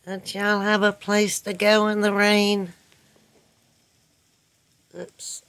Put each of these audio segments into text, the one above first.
Don't y'all have a place to go in the rain? Oops.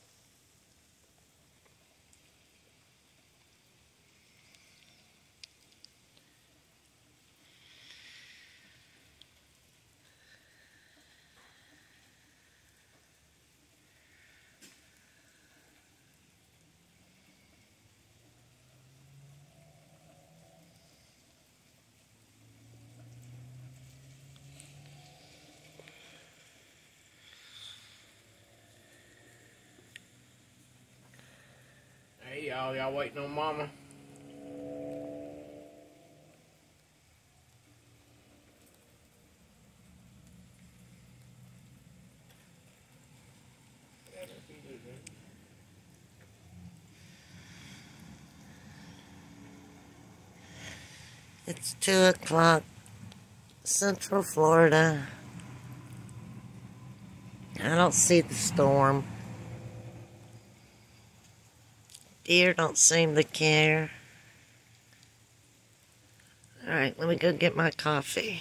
Hey y'all waiting on Mama? It's 2 o'clock, Central Florida. I don't see the storm. Deer don't seem to care. Alright, let me go get my coffee.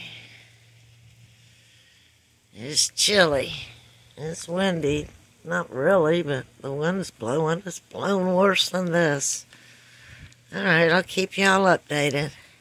It's chilly. It's windy. Not really, but the wind's blowing. It's blowing worse than this. Alright, I'll keep y'all updated.